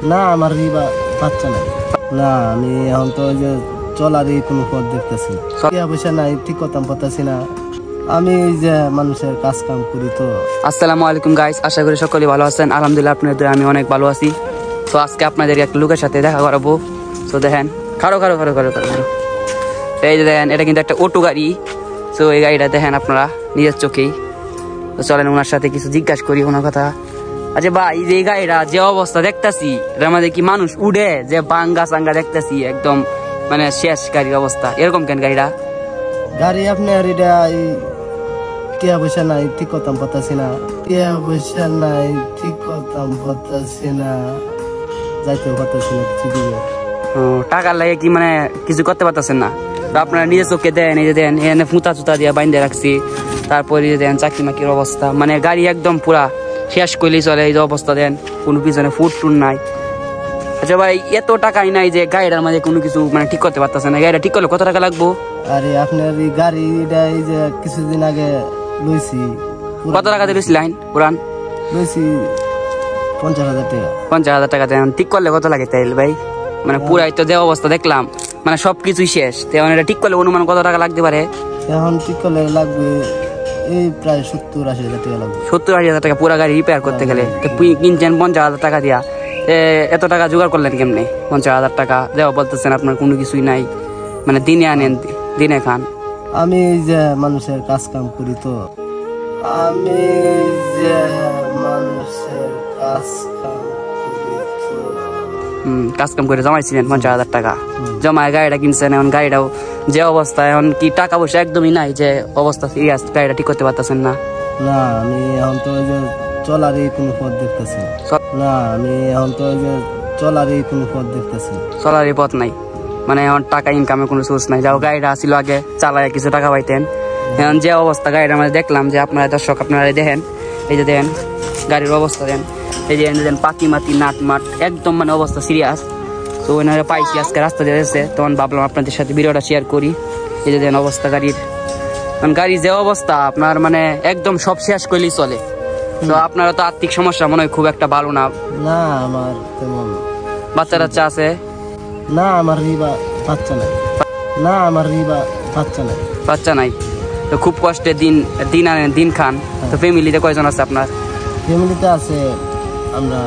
না আমার বাচ্চা নাই। না আমি এখন তো ওই যে চলারই কোনো পথ দেখতেছি না, পয়সা নাই, ঠিক কথা পারতেছি না। আমি যে মানুষের কাজ কাম করি তো। আসসালামু আলাইকুম গাইস, আশা করি সকলেই ভালো আছেন। আলহামদুলিল্লাহ আপনাদের দয়ায় আমি অনেক ভালো আছি। তো আজকে আপনাদের একটা লোকের সাথে দেখা করাবো। তো দেখেন, খাড়ো এই যে দেখেন, এটা কিন্তু একটা অটো গাড়ি। তো এই গাড়িটা দেখেন আপনারা নিজের চোখেই। তো চলেন ওনার সাথে কিছু জিজ্ঞাসা করি ওনার কথা। আচ্ছা ভাই, যে গাড়িটা যে অবস্থা দেখতেছি, এর মধ্যে কি মানুষ উড়ে? যে বাঙ্গা চাঙ্গা দেখতেছি একদম মানে শেষ গাড়ির অবস্থা, এরকম কেন গাড়িটা? গাড়ি আপনার এটা টিয়া পয়সা নাই, ঠিক কথা পারতেছি না। টিয়া পয়সা নাই, ঠিক কথা পারতেছি না, যাইতে পারতেছি না কিছু দিকে। টাকার লাগে কি মানে কিছু করতে পারতেছেন না? তো আপনারা নিজের চোখে দেন, এই যে দেন এখানে ফুটা চুতা দিয়ে বাইন্ধে রাখছি। তারপরে দেন চাকরি মাকির অবস্থা, মানে গাড়ি একদম পুরা শেষ করলেই চলে। এই যে অবস্থা দেন, কোনো পিছনে ফুট টুন নাই। আচ্ছা ভাই, এত টাকাই নাই যে গাড়িটার মাঝে কোনো কিছু মানে ঠিক করতে পারতেছে না। গাড়িটা ঠিক করলে কত টাকা লাগবো? আরে আপনার এই গাড়িটা এই যে কিছুদিন আগে লইছি। কত টাকা দিয়ে লইছিলেন? পুরান লইছি 50,000 টাকা। 50,000 টাকা দেন। ঠিক করলে কত লাগে তাইলে ভাই? মানে পুরাই তো যে অবস্থা দেখলাম, মানে সবকিছুই শেষ। তেমন এটা ঠিক করলে অনুমান কত টাকা লাগতে পারে? এখন ঠিক করলে লাগবে এই প্রায় 70-80,000 টাকা লাগবে। 70-80,000 টাকা পুরা গাড়ি রিপেয়ার করতে গেলে? কিনছেন 50,000 টাকা দিয়া, এত টাকা জোগাড় করলেন কেমনে? 50,000 টাকা দেওয়া বলতেছেন আপনার কোনো কিছুই নাই, মানে দিনে আনেন দিনে খান। আমি যে মানুষের কাজ কাম করি তো, আমি যে মানুষের কাজ কাম করি তো। কাজ কাম করে জমাইছিলেন 50,000 টাকা, জমায় গাড়িটা কিনছেন। এখন গাড়িটাও যে অবস্থা, এখন কি টাকা পয়সা একদমই নাই যে অবস্থা সিরিয়াস, গাড়িটা ঠিক করতে পারতেছেন না? না আমি এখন তো ওই যে চলারই কোনো পথ দেখতেছি না। না আমি এখন তো ওই যে চলারই কোনো পথ দেখতেছি না। চলারই পথ নাই, মানে এখন টাকা ইনকামের কোনো সোর্স নাই। যাও গাড়িটা আসছিল আগে চালায় কিছু টাকা পাইতেন। এখন যে অবস্থা গাড়িটার মধ্যে দেখলাম, যে আপনারা দর্শক আপনারা দেখেন, এই যে দেখেন গাড়ির অবস্থা দেন, এই যে দেন পাতি মাতি নাট মাট একদম মানে অবস্থা সিরিয়াস। তো ওনারা পাইছি আজকে রাস্তা দিয়ে এসেছে, তখন ভাবলাম আপনাদের সাথে ভিডিওটা শেয়ার করি। এই যে দেন অবস্থা গাড়ির, গাড়ির যে অবস্থা আপনার মানে একদম সব শেষ করলেই চলে। তো আপনারা তো আর্থিক সমস্যা মনে হয় খুব একটা ভালো না? না আমার তেমন বাচ্চা টাচ্চা আছে? না আমার বাচ্চা নাই। না আমার বাচ্চা নাই। বাচ্চা নাই? তো খুব কষ্টে দিন আনেন দিন খান। তো ফ্যামিলিতে কয়জন আছে আপনার? ফ্যামিলিতে আছে আমরা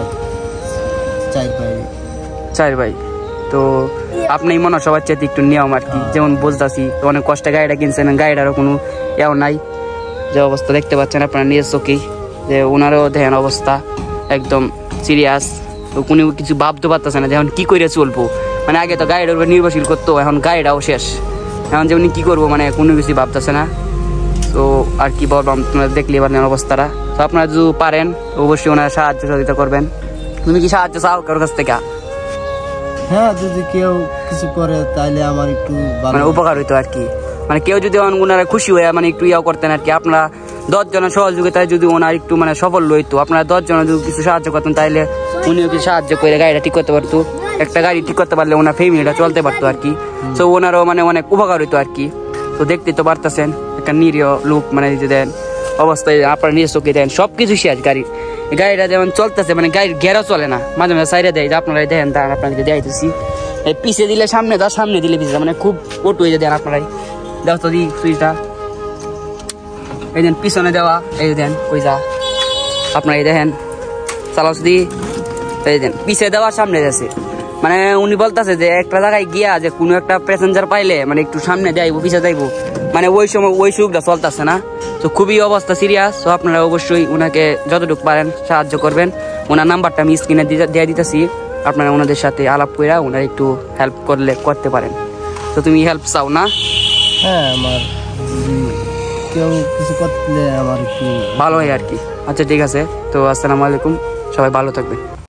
4 ভাই। তো আপনি মনে হয় সবার চাইতে একটু নিয়ম আর কি, যেমন বুঝতেছি অনেক কষ্টে গাড়িটা কিনছেন, গাড়িটারও কোনো এও নাই। যে অবস্থা দেখতে পাচ্ছেন আপনারা নিজের চোখেই, যে ওনারও দেখেন অবস্থা একদম সিরিয়াস। তো কোনো কিছু ভাবতে পারতেছে না যে এখন কি করে চলবো। মানে আগে তো গাড়িটার উপর নির্ভরশীল করতো, এখন গাড়িটাও শেষ। এখন যে উনি কি করবো, মানে কোনো কিছু ভাবতেছে না। তো আর কি বলবো, আপনারা দেখলে পারেন অবস্থাটা। তো আপনারা যদি পারেন অবশ্যই ওনারা সাহায্য সহযোগিতা করবেন। তুমি কি সাহায্য চাও কারোর কাছ থেকে? হ্যাঁ, যদি কেউ কিছু করে তাইলে আমার একটু মানে উপকার হইতো আর কি। মানে কেউ যদি ওনারা খুশি হয়ে মানে একটু ইয়া করতেন আর কি, আপনারা 10 জনের সহযোগিতায় যদি ওনার একটু মানে সফল হইতো, আপনারা 10 জনের যদি কিছু সাহায্য করতেন, তাইলে উনিও কিছু সাহায্য করে গাড়িটা ঠিক করতে পারতো। একটা গাড়ি ঠিক করতে পারলে ওনার ফ্যামিলিটা চলতে পারতো আর কি। তো ওনারও মানে অনেক উপকার হইতো আর কি। তো দেখতে তো পারতেছেন একটা নিরীহ লোক, মানে যে দেন অবস্থায় আপনারা নিজের চোখে দেন সবকিছু শেষ। গাড়িটা যেমন চলতেছে, মানে গাড়ির ঘেরা চলে না, মাঝে মাঝে সাইডে দেয়। আপনারাই দেখেন, দাঁড়ান আপনাকে দেখাইতেছি। এই পিছিয়ে দিলে সামনে দা, সামনে দিলে পিছিয়ে, মানে খুব পটু হয়ে দেন। আপনারাই দেখ তো দিই সুইচটা, এই দেন পিছনে দেওয়া, এই দেন ওই যা আপনারাই দেখেন চালাও দি, এই দেন পিছিয়ে দেওয়া সামনে যাচ্ছে। মানে উনি বলতেছে যে একটা জায়গায় গিয়া যে কোনো একটা প্যাসেঞ্জার পাইলে মানে একটু সামনে যাইবো পিছিয়ে যাইবো, মানে ওই সময় ওই সুবিধা চলতেছে না। তো খুবই অবস্থা সিরিয়াস। তো আপনারা অবশ্যই ওনাকে যতটুকু পারেন সাহায্য করবেন। ওনার নাম্বারটা আমি স্ক্রিনে দিয়ে দিতেছি, আপনারা ওনাদের সাথে আলাপ করে ওনারা একটু হেল্প করতে পারেন। তো তুমি হেল্প চাও না? হ্যাঁ, আমার কেউ কিছু করলে আমার একটু ভালো হয় আর কি। আচ্ছা ঠিক আছে, তো আসসালামু আলাইকুম, সবাই ভালো থাকবে।